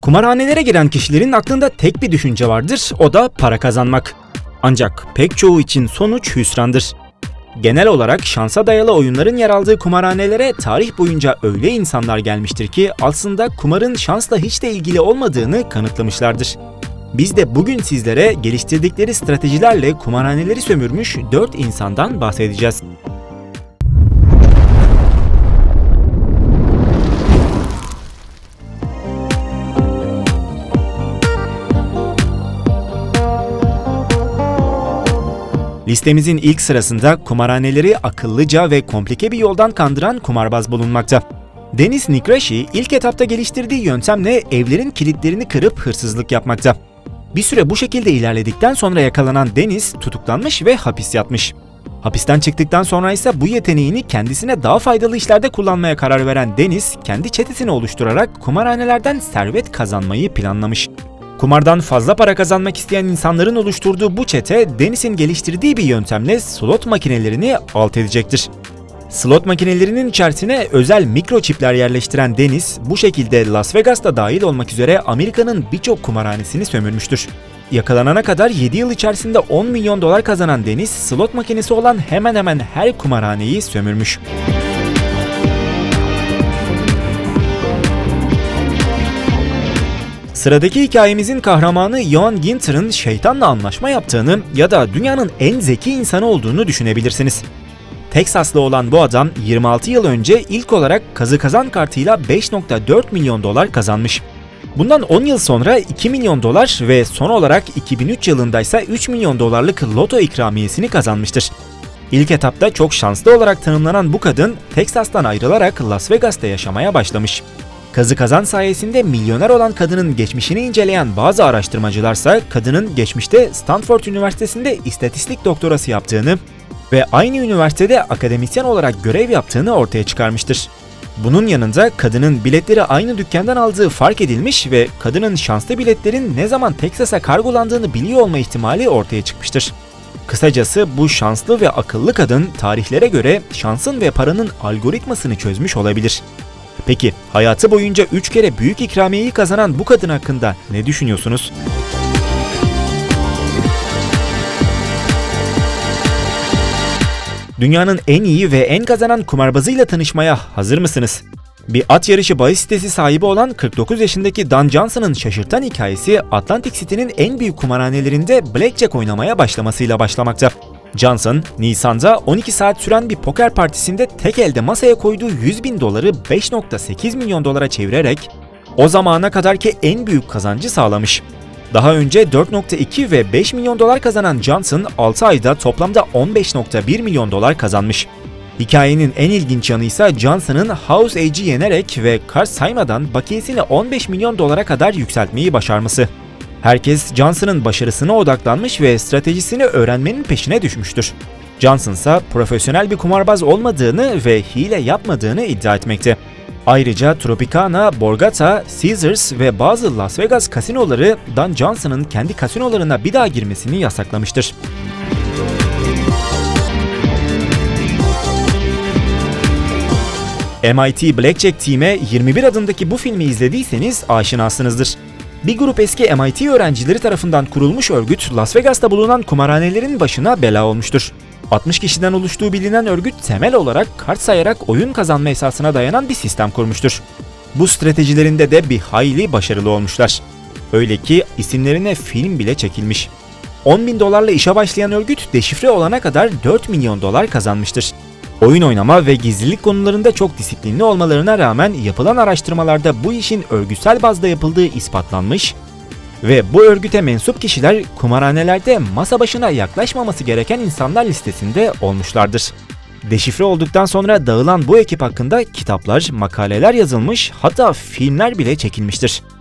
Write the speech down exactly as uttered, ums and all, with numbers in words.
Kumarhanelere giren kişilerin aklında tek bir düşünce vardır, o da para kazanmak. Ancak pek çoğu için sonuç hüsrandır. Genel olarak şansa dayalı oyunların yer aldığı kumarhanelere tarih boyunca öyle insanlar gelmiştir ki aslında kumarın şansla hiç de ilgili olmadığını kanıtlamışlardır. Biz de bugün sizlere geliştirdikleri stratejilerle kumarhaneleri sömürmüş dört insandan bahsedeceğiz. Listemizin ilk sırasında kumarhaneleri akıllıca ve komplike bir yoldan kandıran kumarbaz bulunmakta. Denis Nikrashi ilk etapta geliştirdiği yöntemle evlerin kilitlerini kırıp hırsızlık yapmakta. Bir süre bu şekilde ilerledikten sonra yakalanan Denis tutuklanmış ve hapis yatmış. Hapisten çıktıktan sonra ise bu yeteneğini kendisine daha faydalı işlerde kullanmaya karar veren Denis, kendi çetesini oluşturarak kumarhanelerden servet kazanmayı planlamış. Kumardan fazla para kazanmak isteyen insanların oluşturduğu bu çete, Denis'in geliştirdiği bir yöntemle slot makinelerini alt edecektir. Slot makinelerinin içerisine özel mikroçipler yerleştiren Denis, bu şekilde Las Vegas'ta dahil olmak üzere Amerika'nın birçok kumarhanesini sömürmüştür. Yakalanana kadar yedi yıl içerisinde on milyon dolar kazanan Denis, slot makinesi olan hemen hemen her kumarhaneyi sömürmüş. Sıradaki hikayemizin kahramanı Johan Ginter'ın şeytanla anlaşma yaptığını ya da dünyanın en zeki insanı olduğunu düşünebilirsiniz. Teksaslı olan bu adam yirmi altı yıl önce ilk olarak kazı kazan kartıyla beş nokta dört milyon dolar kazanmış. Bundan on yıl sonra iki milyon dolar ve son olarak iki bin üç yılında ise üç milyon dolarlık loto ikramiyesini kazanmıştır. İlk etapta çok şanslı olarak tanımlanan bu kadın Teksas'tan ayrılarak Las Vegas'ta yaşamaya başlamış. Kazı kazan sayesinde milyoner olan kadının geçmişini inceleyen bazı araştırmacılarsa kadının geçmişte Stanford Üniversitesi'nde istatistik doktorası yaptığını ve aynı üniversitede akademisyen olarak görev yaptığını ortaya çıkarmıştır. Bunun yanında kadının biletleri aynı dükkandan aldığı fark edilmiş ve kadının şanslı biletlerin ne zaman Teksas'a kargolandığını biliyor olma ihtimali ortaya çıkmıştır. Kısacası bu şanslı ve akıllı kadın tarihlere göre şansın ve paranın algoritmasını çözmüş olabilir. Peki hayatı boyunca üç kere büyük ikramiyeyi kazanan bu kadın hakkında ne düşünüyorsunuz? Dünyanın en iyi ve en kazanan kumarbazıyla tanışmaya hazır mısınız? Bir at yarışı bahis sitesi sahibi olan kırk dokuz yaşındaki Dan Johnson'ın şaşırtan hikayesi Atlantic City'nin en büyük kumarhanelerinde blackjack oynamaya başlamasıyla başlamakta. Johnson, Nisan'da on iki saat süren bir poker partisinde tek elde masaya koyduğu yüz bin doları beş nokta sekiz milyon dolara çevirerek o zamana kadarki en büyük kazancı sağlamış. Daha önce dört nokta iki ve beş milyon dolar kazanan Johnson, altı ayda toplamda on beş nokta bir milyon dolar kazanmış. Hikayenin en ilginç yanı ise Johnson'ın House Age'i yenerek ve kar saymadan bakiyesini on beş milyon dolara kadar yükseltmeyi başarması. Herkes Johnson'ın başarısına odaklanmış ve stratejisini öğrenmenin peşine düşmüştür. Johnson ise profesyonel bir kumarbaz olmadığını ve hile yapmadığını iddia etmekte. Ayrıca Tropicana, Borgata, Caesars ve bazı Las Vegas kasinoları Dan Johnson'ın kendi kasinolarına bir daha girmesini yasaklamıştır. M I T Blackjack Team'e yirmi bir adımdaki bu filmi izlediyseniz aşinasınızdır. Bir grup eski M I T öğrencileri tarafından kurulmuş örgüt Las Vegas'ta bulunan kumarhanelerin başına bela olmuştur. altmış kişiden oluştuğu bilinen örgüt temel olarak kart sayarak oyun kazanma esasına dayanan bir sistem kurmuştur. Bu stratejilerinde de bir hayli başarılı olmuşlar. Öyle ki isimlerine film bile çekilmiş. on bin dolarla işe başlayan örgüt deşifre olana kadar dört milyon dolar kazanmıştır. Oyun oynama ve gizlilik konularında çok disiplinli olmalarına rağmen yapılan araştırmalarda bu işin örgütsel bazda yapıldığı ispatlanmış ve bu örgüte mensup kişiler kumarhanelerde masa başına yaklaşmaması gereken insanlar listesinde olmuşlardır. Deşifre olduktan sonra dağılan bu ekip hakkında kitaplar, makaleler yazılmış, hatta filmler bile çekilmiştir.